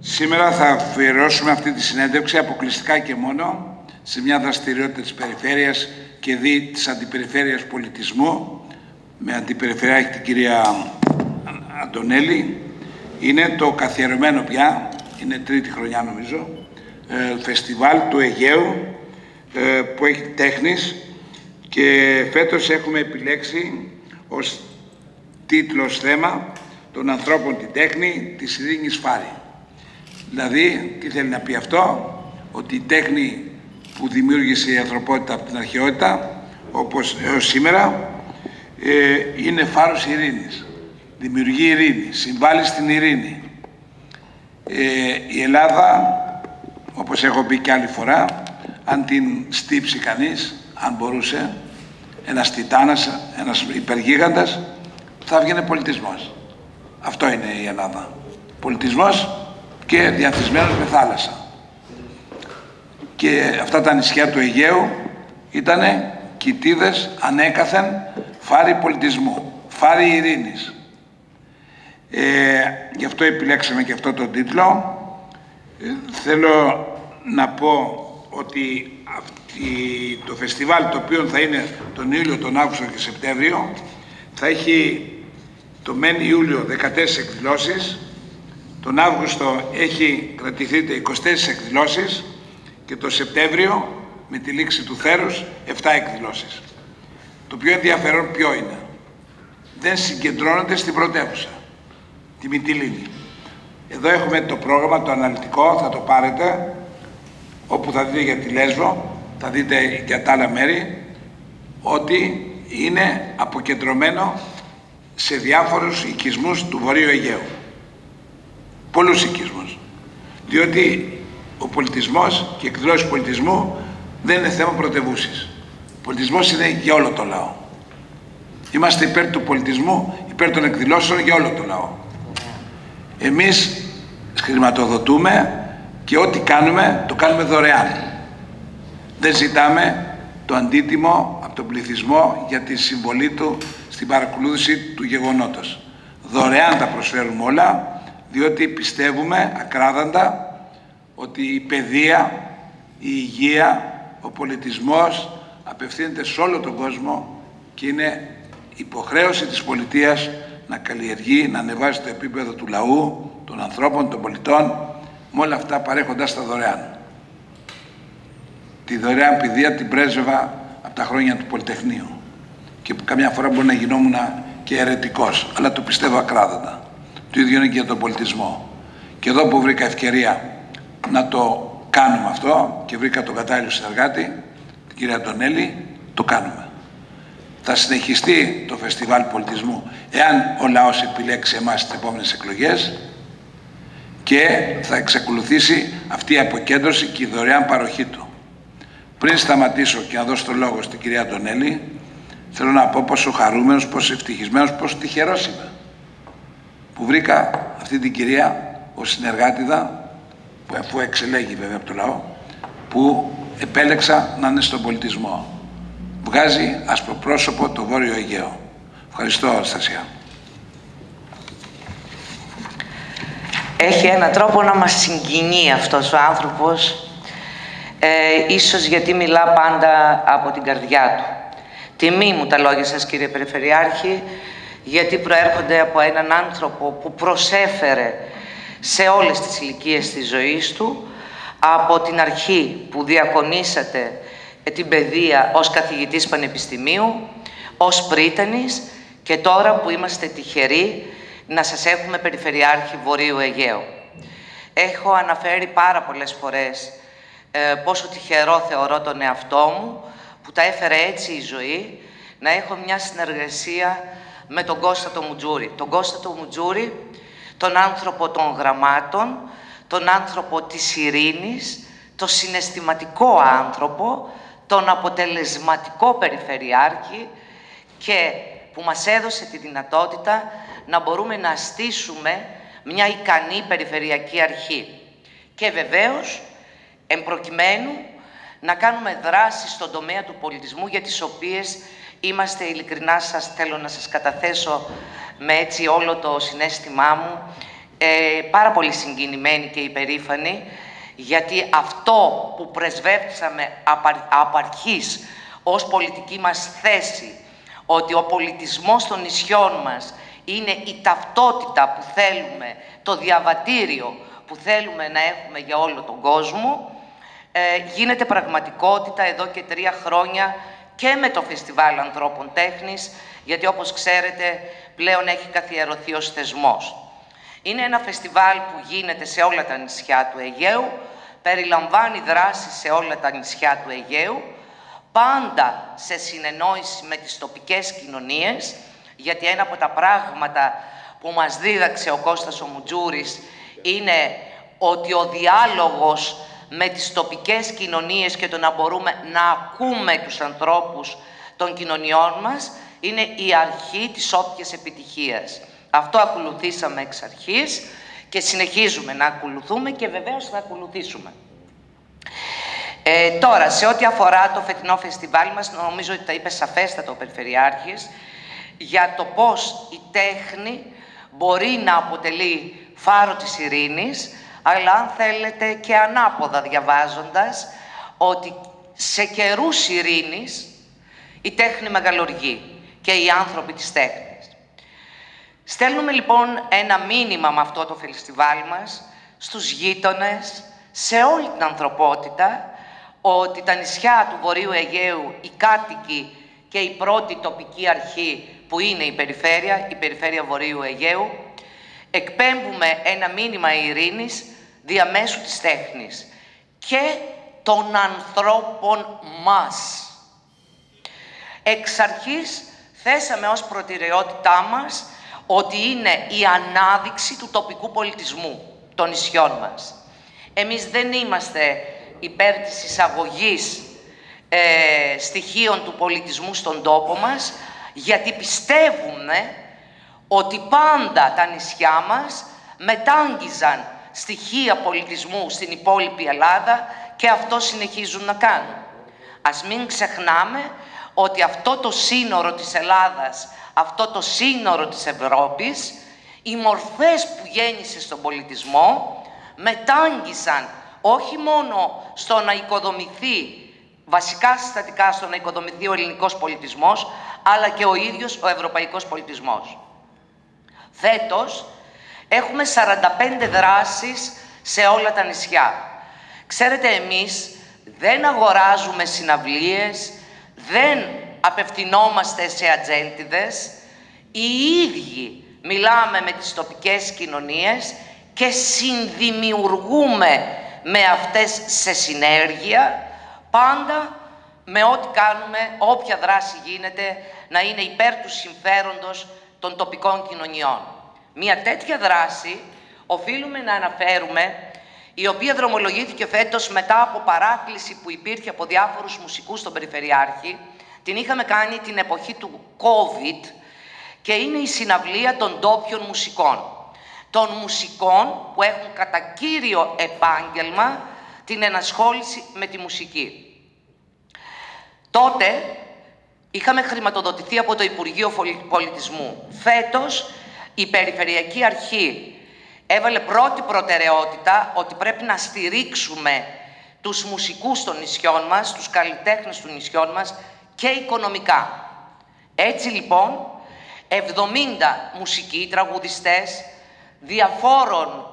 Σήμερα θα αφιερώσουμε αυτή τη συνέντευξη αποκλειστικά και μόνο σε μια δραστηριότητα της Περιφέρειας και της Αντιπεριφέρειας Πολιτισμού με αντιπεριφερειάρχη την κυρία Αντωνέλη. Είναι το καθιερωμένο πια, είναι τρίτη χρονιά νομίζω, φεστιβάλ του Αιγαίου που έχει τέχνης και φέτος έχουμε επιλέξει ως τίτλος θέμα των ανθρώπων την τέχνη της ειρήνης Φάρη. Δηλαδή, τι θέλει να πει αυτό, ότι η τέχνη που δημιούργησε η ανθρωπότητα από την αρχαιότητα, όπως έως σήμερα, είναι φάρος ειρήνης. Δημιουργεί ειρήνη, συμβάλλει στην ειρήνη. Η Ελλάδα, όπως έχω πει και άλλη φορά, αν την στύψει κανείς, αν μπορούσε, ένας τιτάνας, ένας υπεργίγαντας, θα βγαίνει πολιτισμός. Αυτό είναι η Ελλάδα. Πολιτισμός και διαθυσμένος με θάλασσα. Και αυτά τα νησιά του Αιγαίου ήτανε κοιτίδες ανέκαθεν φάρη πολιτισμού, φάρη ειρήνης. Γι' αυτό επιλέξαμε και αυτό τον τίτλο. Θέλω να πω ότι το φεστιβάλ, το οποίο θα είναι τον Ιούλιο, τον Αύγουστο και Σεπτέμβριο, θα έχει το μεν Ιούλιο 14 εκδηλώσεις, τον Αύγουστο έχει κρατηθεί 24 εκδηλώσεις και το Σεπτέμβριο, με τη λήξη του θέρους, 7 εκδηλώσεις. Το πιο ενδιαφέρον ποιο είναι? Δεν συγκεντρώνονται στην πρωτεύουσα, τη Μυτιλήνη. Εδώ έχουμε το πρόγραμμα, το αναλυτικό, θα το πάρετε, όπου θα δείτε για τη Λέσβο, θα δείτε για τα άλλα μέρη, ότι είναι αποκεντρωμένο σε διάφορους οικισμούς του Βορείου Αιγαίου. Πολλούς οικισμούς. Διότι ο πολιτισμός και οι εκδηλώσεις πολιτισμού δεν είναι θέμα πρωτευούσης. Ο πολιτισμός είναι για όλο το λαό. Είμαστε υπέρ του πολιτισμού, υπέρ των εκδηλώσεων για όλο το λαό. Εμείς χρηματοδοτούμε και ό,τι κάνουμε, το κάνουμε δωρεάν. Δεν ζητάμε το αντίτιμο από τον πληθυσμό για τη συμβολή του στην παρακολούθηση του γεγονότος. Δωρεάν τα προσφέρουμε όλα, διότι πιστεύουμε ακράδαντα ότι η παιδεία, η υγεία, ο πολιτισμός απευθύνεται σε όλο τον κόσμο και είναι υποχρέωση της πολιτείας να καλλιεργεί, να ανεβάζει το επίπεδο του λαού, των ανθρώπων, των πολιτών, με όλα αυτά παρέχοντας τα δωρεάν. Τη δωρεάν παιδεία την πρέσβευα από τα χρόνια του Πολυτεχνείου και καμιά φορά μπορεί να γινόμουν και αιρετικός, αλλά το πιστεύω ακράδαντα. Το ίδιο είναι και για τον πολιτισμό. Και εδώ που βρήκα ευκαιρία να το κάνουμε αυτό και βρήκα τον κατάλληλο συνεργάτη, την κυρία Αντωνέλη, το κάνουμε. Θα συνεχιστεί το φεστιβάλ πολιτισμού εάν ο λαός επιλέξει εμάς στις επόμενες εκλογές και θα εξακολουθήσει αυτή η αποκέντρωση και η δωρεάν παροχή του. Πριν σταματήσω και να δώσω το λόγο στην κυρία Αντωνέλη, θέλω να πω πόσο χαρούμενος, πόσο ευτυχισμένος, πόσο τυχερός είμαι που βρήκα αυτή την κυρία ως συνεργάτηδα, που αφού εξελέγει βέβαια από το λαό, που επέλεξα να είναι στον πολιτισμό. Βγάζει ασπροπρόσωπο το Βόρειο Αιγαίο. Ευχαριστώ, Αναστασία. Έχει έναν τρόπο να μας συγκινεί αυτός ο άνθρωπος, ίσως γιατί μιλά πάντα από την καρδιά του. Τιμή μου τα λόγια σας, κύριε Περιφερειάρχη, γιατί προέρχονται από έναν άνθρωπο που προσέφερε σε όλες τις ηλικίες της ζωής του, από την αρχή που διακονήσατε την παιδεία ως καθηγητής πανεπιστημίου, ως πρίτανης και τώρα που είμαστε τυχεροί να σας έχουμε Περιφερειάρχη Βορείου Αιγαίου. Έχω αναφέρει πάρα πολλές φορές πόσο τυχερό θεωρώ τον εαυτό μου που τα έφερε έτσι η ζωή, να έχω μια συνεργασία με τον Κώστα το Μουτζούρη. Τον Κώστα το Μουτζούρη, τον άνθρωπο των γραμμάτων, τον άνθρωπο της ειρήνης, τον συναισθηματικό άνθρωπο, τον αποτελεσματικό Περιφερειάρχη και που μας έδωσε τη δυνατότητα να μπορούμε να στήσουμε μια ικανή Περιφερειακή Αρχή. Και βεβαίως, εμπροκειμένου, να κάνουμε δράσεις στον τομέα του πολιτισμού για τις οποίες είμαστε ειλικρινά θέλω να σας καταθέσω με έτσι όλο το συναίσθημά μου πάρα πολύ συγκινημένοι και υπερήφανοι, γιατί αυτό που πρεσβεύσαμε από αρχής ως πολιτική μας θέση, ότι ο πολιτισμός των νησιών μας είναι η ταυτότητα που θέλουμε, το διαβατήριο που θέλουμε να έχουμε για όλο τον κόσμο, γίνεται πραγματικότητα εδώ και 3 χρόνια και με το Φεστιβάλ Ανθρώπων Τέχνης, γιατί όπως ξέρετε πλέον έχει καθιερωθεί ως θεσμός. Είναι ένα φεστιβάλ που γίνεται σε όλα τα νησιά του Αιγαίου, περιλαμβάνει δράσεις σε όλα τα νησιά του Αιγαίου, πάντα σε συνεννόηση με τις τοπικές κοινωνίες, γιατί ένα από τα πράγματα που μας δίδαξε ο Κώστας ο Μουτζούρης είναι ότι ο διάλογος με τις τοπικές κοινωνίες και το να μπορούμε να ακούμε τους ανθρώπους των κοινωνιών μας είναι η αρχή της όποιας επιτυχίας. Αυτό ακολουθήσαμε εξ αρχής και συνεχίζουμε να ακολουθούμε και βεβαίως θα ακολουθήσουμε. Τώρα, σε ό,τι αφορά το φετινό φεστιβάλ μας, νομίζω ότι τα είπε σαφέστατα ο Περιφερειάρχης, για το πώς η τέχνη μπορεί να αποτελεί φάρο της ειρήνης, αλλά αν θέλετε και ανάποδα διαβάζοντας, ότι σε καιρούς ειρήνης η τέχνη μεγαλουργεί και οι άνθρωποι της τέχνης. Στέλνουμε λοιπόν ένα μήνυμα με αυτό το φεστιβάλ μας στους γείτονες, σε όλη την ανθρωπότητα, ότι τα νησιά του Βορείου Αιγαίου, οι κάτοικοι και η πρώτη τοπική αρχή που είναι η Περιφέρεια Βορείου Αιγαίου, εκπέμπουμε ένα μήνυμα ειρήνης διαμέσου της τέχνης και των ανθρώπων μας. Εξ αρχής θέσαμε ως προτεραιότητά μας ότι είναι η ανάδειξη του τοπικού πολιτισμού των νησιών μας. Εμείς δεν είμαστε υπέρ της εισαγωγής στοιχείων του πολιτισμού στον τόπο μας, γιατί πιστεύουμε ότι πάντα τα νησιά μας μετάγγιζαν στοιχεία πολιτισμού στην υπόλοιπη Ελλάδα και αυτό συνεχίζουν να κάνουν. Ας μην ξεχνάμε ότι αυτό το σύνορο της Ελλάδας, αυτό το σύνορο της Ευρώπης, οι μορφές που γέννησε στον πολιτισμό μετάγγισαν όχι μόνο στο να οικοδομηθεί, βασικά συστατικά στο να οικοδομηθεί ο ελληνικός πολιτισμός, αλλά και ο ίδιος ο ευρωπαϊκός πολιτισμός. Φέτος έχουμε 45 δράσεις σε όλα τα νησιά. Ξέρετε, εμείς δεν αγοράζουμε συναυλίες, δεν απευθυνόμαστε σε ατζέντιδες, οι ίδιοι μιλάμε με τις τοπικές κοινωνίες και συνδημιουργούμε με αυτές σε συνέργεια, πάντα με ό,τι κάνουμε, όποια δράση γίνεται, να είναι υπέρ του συμφέροντος των τοπικών κοινωνιών. Μια τέτοια δράση οφείλουμε να αναφέρουμε, η οποία δρομολογήθηκε φέτος μετά από παράκληση που υπήρχε από διάφορους μουσικούς στον Περιφερειάρχη. Την είχαμε κάνει την εποχή του COVID και είναι η συναυλία των ντόπιων μουσικών. Των μουσικών που έχουν κατά κύριο επάγγελμα την ενασχόληση με τη μουσική. Τότε είχαμε χρηματοδοτηθεί από το Υπουργείο Πολιτισμού. Φέτος η Περιφερειακή Αρχή έβαλε πρώτη προτεραιότητα ότι πρέπει να στηρίξουμε τους μουσικούς των νησιών μας, τους καλλιτέχνες των νησιών μας και οικονομικά. Έτσι λοιπόν, 70 μουσικοί, τραγουδιστές, διαφόρων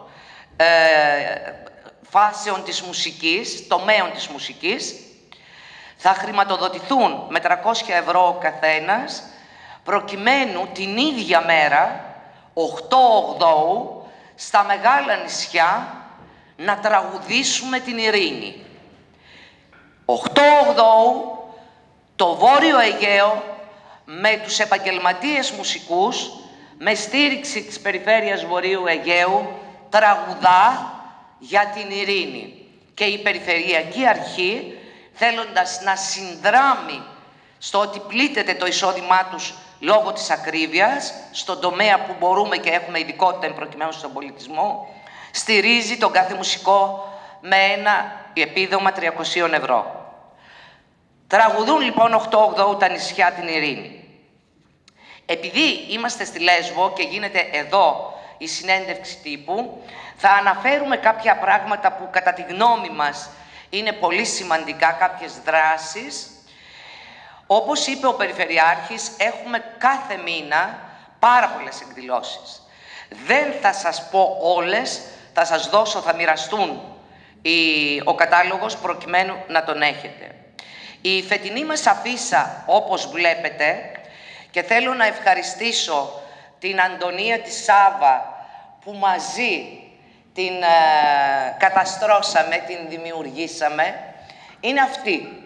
φάσεων της μουσικής, τομέων της μουσικής, θα χρηματοδοτηθούν με 300 ευρώ ο καθένας, προκειμένου την ίδια μέρα, 8/8, στα μεγάλα νησιά, να τραγουδήσουμε την ειρήνη. 8/8, το Βόρειο Αιγαίο, με τους επαγγελματίες μουσικούς, με στήριξη της Περιφέρειας Βορείου Αιγαίου, τραγουδά για την ειρήνη. Και η Περιφερειακή Αρχή, θέλοντας να συνδράμει στο ότι πλήττεται το εισόδημά τους λόγω της ακρίβειας, στον τομέα που μπορούμε και έχουμε ειδικότητα προκειμένου στον πολιτισμό, στηρίζει τον κάθε μουσικό με ένα επίδομα 300 ευρώ. Τραγουδούν λοιπόν 8/8 τα νησιά την ειρήνη. Επειδή είμαστε στη Λέσβο και γίνεται εδώ η συνέντευξη τύπου. Θα αναφέρουμε κάποια πράγματα που κατά τη γνώμη μας είναι πολύ σημαντικά, κάποιες δράσεις. Όπως είπε ο Περιφερειάρχης, έχουμε κάθε μήνα πάρα πολλές εκδηλώσεις. Δεν θα σας πω όλες, θα σας δώσω, θα μοιραστούν ο κατάλογος προκειμένου να τον έχετε. Η φετινή μας αφίσα, όπως βλέπετε, και θέλω να ευχαριστήσω την Αντωνία τη Σάβα που μαζί την καταστρώσαμε, την δημιουργήσαμε, είναι αυτή.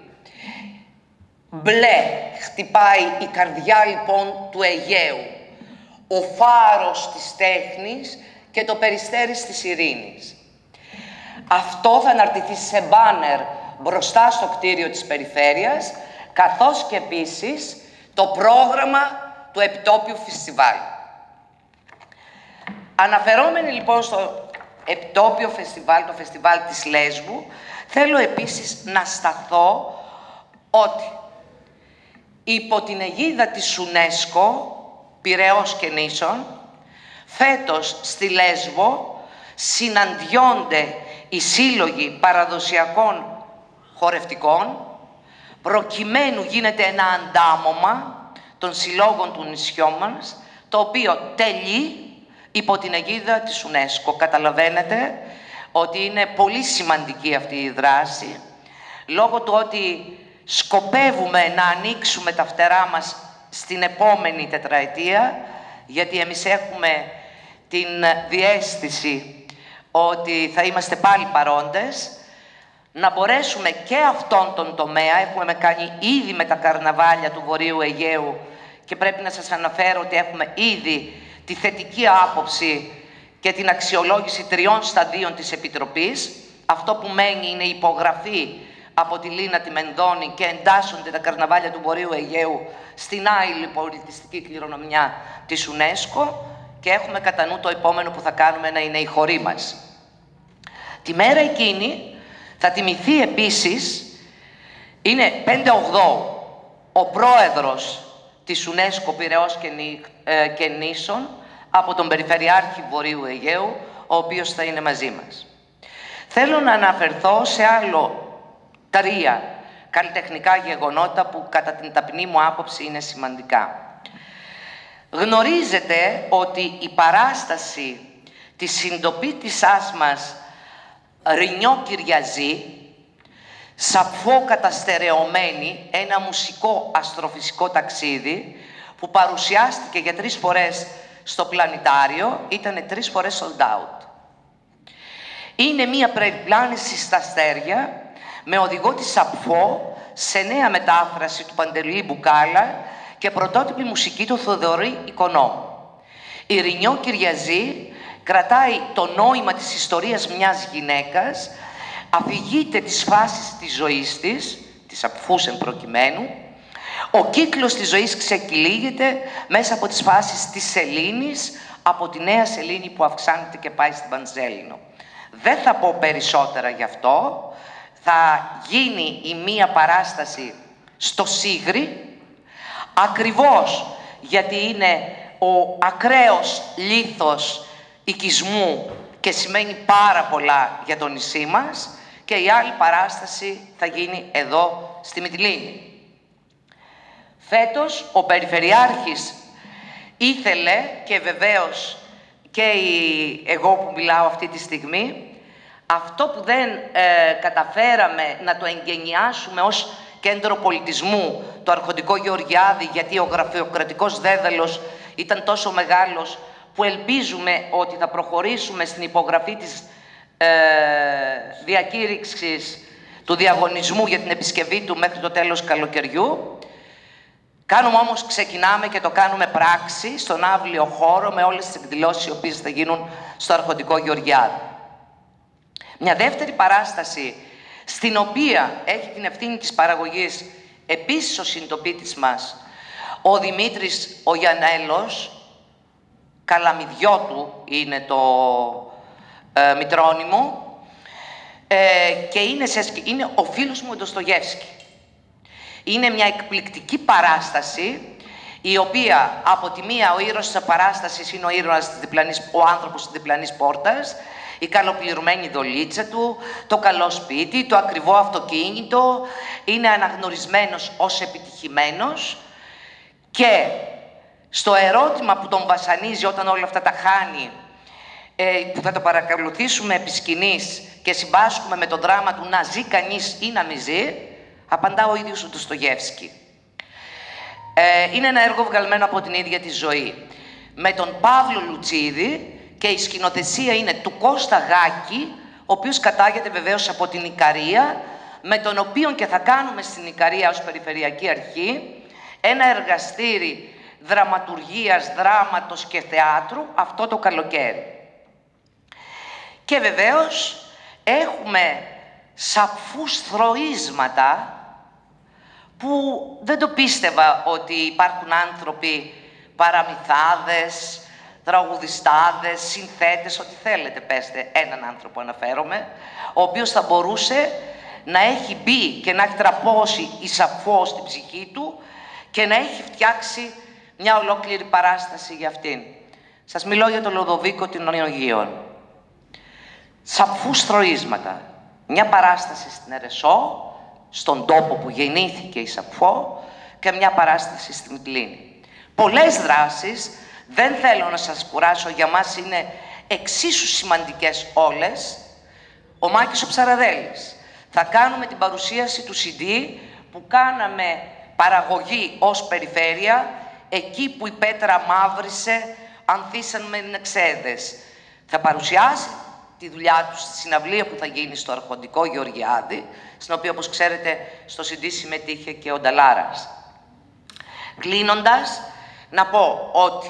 Μπλε χτυπάει η καρδιά λοιπόν του Αιγαίου, ο φάρος της τέχνης και το περιστέρι της ειρήνης. Αυτό θα αναρτηθεί σε μπάνερ μπροστά στο κτίριο της Περιφέρειας, καθώς και επίσης το πρόγραμμα του επιτόπιου φεστιβάλ. Αναφερόμενοι λοιπόν στο επιτόπιο φεστιβάλ, το φεστιβάλ της Λέσβου, θέλω επίσης να σταθώ ότι υπό την αιγίδα της UNESCO, Πειραιώς και Νήσων, φέτος στη Λέσβο συναντιόνται οι σύλλογοι παραδοσιακών χορευτικών, προκειμένου γίνεται ένα αντάμωμα των συλλόγων του νησιού μας, το οποίο τελεί υπό την αιγίδα της UNESCO. Καταλαβαίνετε ότι είναι πολύ σημαντική αυτή η δράση, λόγω του ότι σκοπεύουμε να ανοίξουμε τα φτερά μας στην επόμενη τετραετία, γιατί εμείς έχουμε την διαίσθηση ότι θα είμαστε πάλι παρόντες, να μπορέσουμε και αυτόν τον τομέα, έχουμε κάνει ήδη με τα καρναβάλια του Βορείου Αιγαίου και πρέπει να σας αναφέρω ότι έχουμε ήδη τη θετική άποψη και την αξιολόγηση 3 σταδίων της Επιτροπής. Αυτό που μένει είναι η υπογραφή από τη Λίνα τη Μενδώνη και εντάσσονται τα καρναβάλια του Βορείου Αιγαίου στην άειλη πολιτιστική κληρονομιά της UNESCO και έχουμε κατά νου το επόμενο που θα κάνουμε να είναι η χωρή μας. Τη μέρα εκείνη θα τιμηθεί επίσης, είναι 5 Οκτώου, ο πρόεδρος της UNESCO Πειραιώς και Νήσων από τον Περιφερειάρχη Βορείου Αιγαίου, ο οποίος θα είναι μαζί μας. Θέλω να αναφερθώ σε άλλο 3 καλλιτεχνικά γεγονότα που κατά την ταπεινή μου άποψη είναι σημαντικά. Γνωρίζετε ότι η παράσταση της συντοπίτησάς μας Ρινιό Κυριαζή, Σαπφό καταστερεωμένη, ένα μουσικό αστροφυσικό ταξίδι που παρουσιάστηκε για 3 φορές στο Πλανητάριο, ήταν 3 φορές sold out. Είναι μία περιπλάνηση στα αστέρια με οδηγό τη Σαπφό σε νέα μετάφραση του Παντελή Μπουκάλα και πρωτότυπη μουσική του Θοδωρή Οικονόμου. Η Ρινιό Κυριαζή κρατάει το νόημα της ιστορίας μιας γυναίκας, αφηγείται τις φάσεις της ζωής της Σαπφούς εν προκειμένου. Ο κύκλος της ζωής ξεκυλίγεται μέσα από τις φάσεις της σελήνης, από τη νέα σελήνη που αυξάνεται και πάει στην Πανζέλινο. Δεν θα πω περισσότερα γι' αυτό. Θα γίνει η μία παράσταση στο Σίγρη, ακριβώς γιατί είναι ο ακραίος λίθος οικισμού και σημαίνει πάρα πολλά για το νησί μας, και η άλλη παράσταση θα γίνει εδώ στη Μυτιλήνη. Φέτος ο Περιφερειάρχης ήθελε, και βεβαίως και εγώ που μιλάω αυτή τη στιγμή, αυτό που δεν καταφέραμε να το εγκαινιάσουμε ως κέντρο πολιτισμού, το Αρχοντικό Γεωργιάδη, γιατί ο γραφειοκρατικός δέδαλος ήταν τόσο μεγάλος, που ελπίζουμε ότι θα προχωρήσουμε στην υπογραφή της διακήρυξης του διαγωνισμού για την επισκευή του μέχρι το τέλος καλοκαιριού. Ξεκινάμε και το κάνουμε πράξη στον αύλιο χώρο με όλες τις εκδηλώσεις οι οποίες θα γίνουν στο Αρχοντικό Γεωργιάδη. Μια δεύτερη παράσταση, στην οποία έχει την ευθύνη της παραγωγής επίσης ο συντοπίτης μας, ο Δημήτρης ο Γιαννέλος, Καλαμιδιώτου είναι το μητρόνυμο, και είναι ο φίλος μου ο Ντοστογεύσκη. Είναι μια εκπληκτική παράσταση, η οποία από τη μία ο ήρωας της παράστασης είναι ο άνθρωπος της διπλανής πόρτας, η καλοπληρωμένη δολίτσα του, το καλό σπίτι, το ακριβό αυτοκίνητο, είναι αναγνωρισμένος ως επιτυχημένος και στο ερώτημα που τον βασανίζει όταν όλα αυτά τα χάνει, που θα το παρακολουθήσουμε επί σκηνής και συμπάσχουμε με το δράμα του να ζει κανείς ή να μη ζει, απαντά ο ίδιος ο Ντοστογεύσκι. Είναι ένα έργο βγαλμένο από την ίδια τη ζωή. Με τον Παύλο Λουτσίδη και η σκηνοθεσία είναι του Κώστα Γάκη, ο οποίος κατάγεται βεβαίως από την Ικαρία, με τον οποίο και θα κάνουμε στην Ικαρία ως Περιφερειακή Αρχή ένα εργαστήρι δραματουργίας, δράματος και θεάτρου αυτό το καλοκαίρι. Και βεβαίως έχουμε σαφούς θροίσματα που δεν το πίστευα ότι υπάρχουν άνθρωποι, παραμυθάδες, τραγουδιστάδες, συνθέτες, ό,τι θέλετε πέστε, έναν άνθρωπο αναφέρομαι, ο οποίος θα μπορούσε να έχει μπει και να έχει τραπώσει η Σαφώ στην ψυχή του και να έχει φτιάξει μια ολόκληρη παράσταση για αυτήν. Σας μιλώ για τον Λοδοβίκο των Ιωγείων. Σαφούς θροίσματα. Μια παράσταση στην Ερεσό, στον τόπο που γεννήθηκε η Σαφώ, και μια παράσταση στην Μυτιλήνη. Πολλές δράσεις, δεν θέλω να σας κουράσω, για μας είναι εξίσου σημαντικές όλες. Ο Μάκης ο Ψαραδέλης. Θα κάνουμε την παρουσίαση του CD που κάναμε παραγωγή ως περιφέρεια, εκεί που η πέτρα μαύρισε, ανθίσαν με νεξέδες. Θα παρουσιάσει τη δουλειά του στη συναυλία που θα γίνει στο Αρχοντικό Γεωργιάδη, στην οποία, όπως ξέρετε, στο CD συμμετείχε και ο Νταλάρας. Κλείνοντας, να πω ότι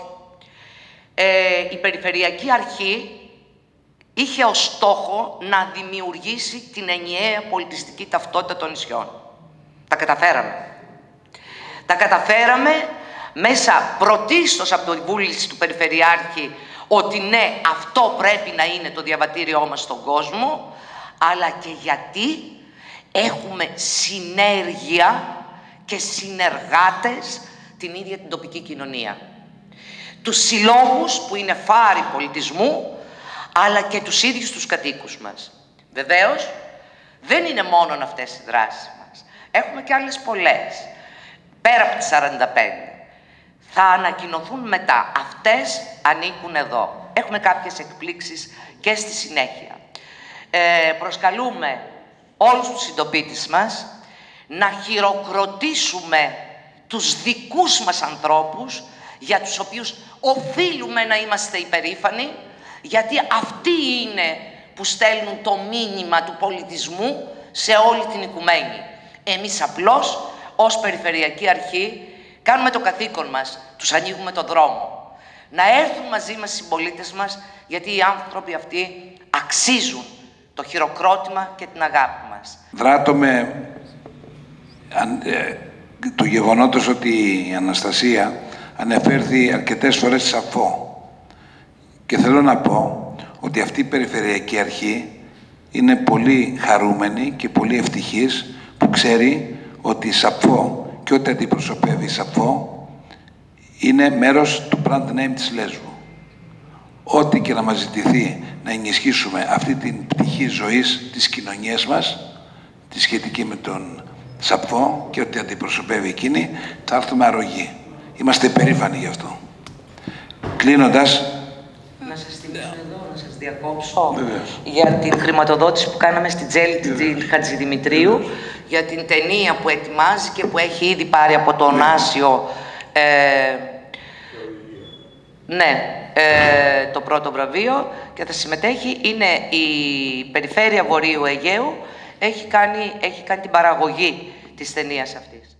η Περιφερειακή Αρχή είχε ως στόχο να δημιουργήσει την ενιαία πολιτιστική ταυτότητα των νησιών. Τα καταφέραμε. Τα καταφέραμε μέσα πρωτίστως από την βούληση του Περιφερειάρχη ότι ναι, αυτό πρέπει να είναι το διαβατήριό μας στον κόσμο, αλλά και γιατί έχουμε συνέργεια και συνεργάτες την ίδια την τοπική κοινωνία. Τους συλλόγους που είναι φάροι πολιτισμού, αλλά και τους ίδιους τους κατοίκους μας. Βεβαίως, δεν είναι μόνο αυτές οι δράσεις μας. Έχουμε και άλλες πολλές, πέρα από τις 45. Θα ανακοινωθούν μετά. Αυτές ανήκουν εδώ. Έχουμε κάποιες εκπλήξεις και στη συνέχεια. Προσκαλούμε όλους τους συντοπίτες μας να χειροκροτήσουμε τους δικούς μας ανθρώπους, για τους οποίους οφείλουμε να είμαστε υπερήφανοι, γιατί αυτοί είναι που στέλνουν το μήνυμα του πολιτισμού σε όλη την οικουμένη. Εμείς απλώς, ως Περιφερειακή Αρχή, κάνουμε το καθήκον μας, τους ανοίγουμε το δρόμο. Να έρθουν μαζί μας οι συμπολίτες μας, γιατί οι άνθρωποι αυτοί αξίζουν το χειροκρότημα και την αγάπη μας. Δράτω με το γεγονότος ότι η Αναστασία ανεφέρθη αρκετές φορές στη Σαφώ. Και θέλω να πω ότι αυτή η Περιφερειακή Αρχή είναι πολύ χαρούμενη και πολύ ευτυχής που ξέρει ότι η Σαφώ και ό,τι αντιπροσωπεύει η Σαφώ είναι μέρος του brand name της Λέσβου. Ό,τι και να μας ζητηθεί να ενισχύσουμε αυτή την πτυχή ζωής της κοινωνίας μας, τη σχετική με τον Σαφώ και ό,τι αντιπροσωπεύει εκείνη, θα έρθουμε αρρωγοί. Είμαστε περήφανοι γι' αυτό. Κλείνοντας... Να σας θυμίσω εδώ, να σας διακόψω για την χρηματοδότηση που κάναμε στην Τζέλη την Χατζηδημητρίου, για την ταινία που ετοιμάζει και που έχει ήδη πάρει από τον Άσιο το πρώτο βραβείο και θα συμμετέχει. Είναι η Περιφέρεια Βορείου Αιγαίου, έχει κάνει την παραγωγή της ταινίας αυτής.